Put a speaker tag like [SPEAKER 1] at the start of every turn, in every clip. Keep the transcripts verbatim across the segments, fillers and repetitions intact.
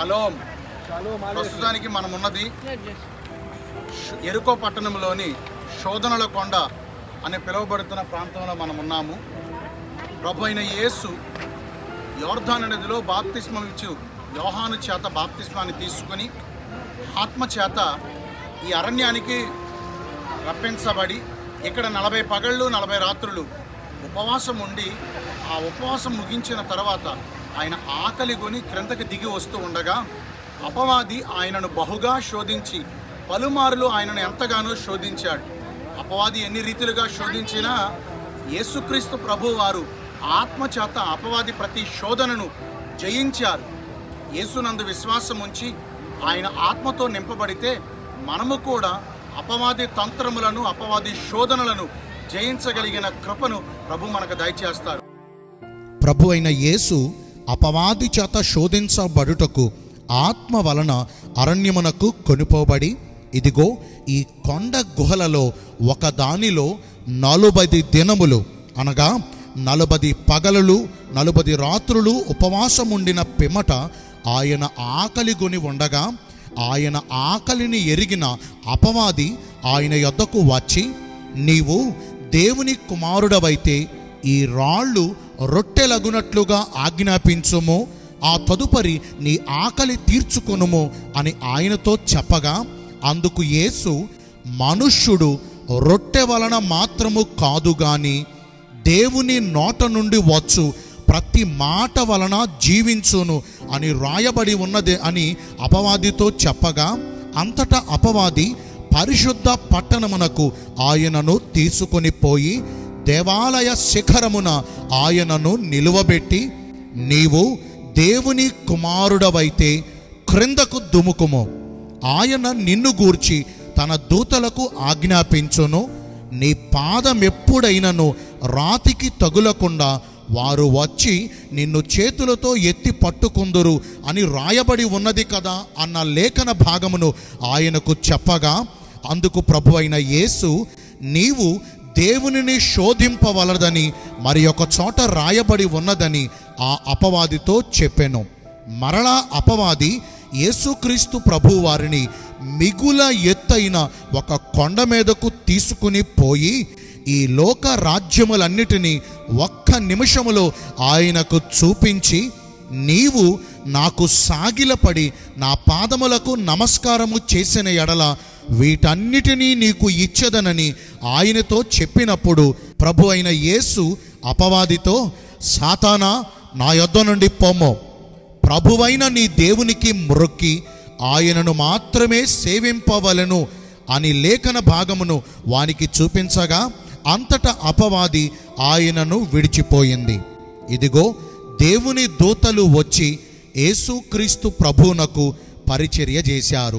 [SPEAKER 1] Shalom. ప్రస్తుతానికి మనం ఉన్నది ఎరుకో పట్టణంలోని శోధనల కొండ అని పిలువబడుతున్న ప్రాంతంలో మనం ఉన్నాము. ప్రభు అయిన యేసు యోర్దాను నదిలో బాప్తిస్మం ఇచ్చు యోహాను చేత బాప్తిస్మాన్ని తీసుకుని ఆత్మ చేత ఈ అరణ్యానికి రప్పించబడి ఇక్కడ నలభై పగళ్ళు నలభై రాత్రులు ఉపవాసం ఉండి ఆ ఉపవాసం ముగించిన తర్వాత ఆయన ఆకలి కొని క్రిందకి దిగి వస్తూ ఉండగా అపవాది ఆయనను బహుగా శోధించి పలుమార్లు ఆయనను ఎంతగానో శోధించాడు. అపవాది ఎన్ని రీతిలుగా శోధించినా యేసుక్రీస్తు ప్రభు వారు ఆత్మ చేత అపవాది ప్రతి శోధనను జయించారు. యేసునందు విశ్వాసం ఉంచి ఆయన ఆత్మతో నింపబడితే మనము కూడా అపవాది తంత్రములను అపవాది శోధనలను జయించగలిగిన కృపను ప్రభు మనకు దయచేస్తారు.
[SPEAKER 2] ప్రభు అయిన యేసు అపవాది చేత శోధించబడుటకు ఆత్మ వలన అరణ్యమునకు కొనిపోబడి ఇదిగో ఈ కొండ గుహలలో ఒక దానిలో నలుబై దినములు అనగా నలుబై పగలులు నలుబై రాత్రులు ఉపవాసముండిన పిమ్మట ఆయన ఆకలి కొని ఉండగా ఆయన ఆకలిని ఎరిగిన అపవాది ఆయన యొద్దకు వచ్చి నీవు దేవుని కుమారుడవైతే ఈ రాళ్ళు రొట్టెలగునట్లుగా ఆజ్ఞాపించుము, ఆ తదుపరి నీ ఆకలి తీర్చుకొనుము అని ఆయనతో చెప్పగా అందుకు యేసు మనుష్యుడు రొట్టె వలన మాత్రము కాదు గాని దేవుని నోట నుండి వచ్చు ప్రతి మాట వలన జీవించును అని రాయబడి ఉన్నది అని అపవాదితో చెప్పగా అంతటా అపవాది పరిశుద్ధ పట్టణమునకు ఆయనను తీసుకొని పోయి దేవాలయ శిఖరమున ఆయనను నిలువబెట్టి నీవు దేవుని కుమారుడవైతే క్రిందకు దుముకుము, ఆయన నిన్ను గూర్చి తన దూతలకు ఆజ్ఞాపించును, నీ పాదమెప్పుడైనను రాతికి తగులకుండా వారు వచ్చి నిన్ను చేతులతో ఎత్తి పట్టుకుందురు అని రాయబడి ఉన్నది కదా అన్న లేఖన భాగమును ఆయనకు చెప్పగా అందుకు ప్రభు అయిన యేసు నీవు దేవునిని శోధింపవలదని మరి ఒక చోట రాయబడి ఉన్నదని ఆ అపవాదితో చెప్పెను. మరలా అపవాది యేసుక్రీస్తు ప్రభు వారిని మిగుల ఎత్తైన ఒక కొండ మీదకు తీసుకుని పోయి ఈ లోక రాజ్యములన్నిటినీ ఒక్క నిమిషములో ఆయనకు చూపించి నీవు నాకు సాగిలపడి నా పాదములకు నమస్కారము చేసిన ఎడల వీటన్నిటినీ నీకు ఇచ్చదనని ఆయనతో చెప్పినప్పుడు ప్రభు అయిన యేసు అపవాదితో సాతానా నా యొద్ద నుండి పొమ్ము, ప్రభువైన నీ దేవునికి మ్రొక్కి ఆయనను మాత్రమే సేవింపవలెను అని లేఖన భాగమును వానికి చూపించగా అంతటా అపవాది ఆయనను విడిచిపోయింది. ఇదిగో దేవుని దూతలు వచ్చి యేసుక్రీస్తు ప్రభువునకు పరిచర్య చేశారు.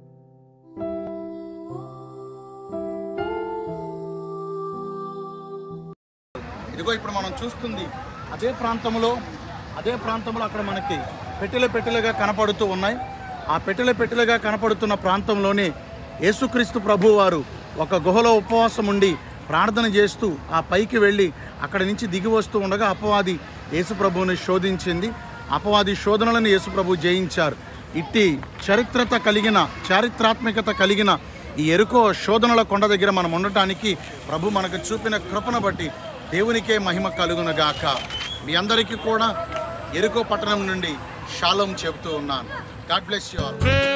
[SPEAKER 1] ఇదిగో ఇప్పుడు మనం చూస్తుంది అదే ప్రాంతంలో అదే ప్రాంతంలో అక్కడ మనకి పెట్టెలు పెట్టెలుగా కనపడుతూ ఉన్నాయి. ఆ పెట్టెలు పెట్టెలుగా కనపడుతున్న ప్రాంతంలోనే యేసుక్రీస్తు ప్రభు వారు ఒక గుహలో ఉపవాసం ఉండి ప్రార్థన చేస్తూ ఆ పైకి వెళ్ళి అక్కడి నుంచి దిగి వస్తూ ఉండగా అపవాది యేసు ప్రభువుని శోధించింది. అపవాది శోధనలను యేసు ప్రభు జయించారు. ఇట్టి చరిత్రత కలిగిన చారిత్రాత్మకత కలిగిన ఈ ఎరుకో శోధనల కొండ దగ్గర మనం ఉండటానికి ప్రభు మనకు చూపిన కృపను బట్టి దేవునికే మహిమ కలుగునుగాక. మీ అందరికీ కూడా ఎరుకో పట్టణం నుండి షాలోమ్ చెబుతూ ఉన్నాను. God bless you all.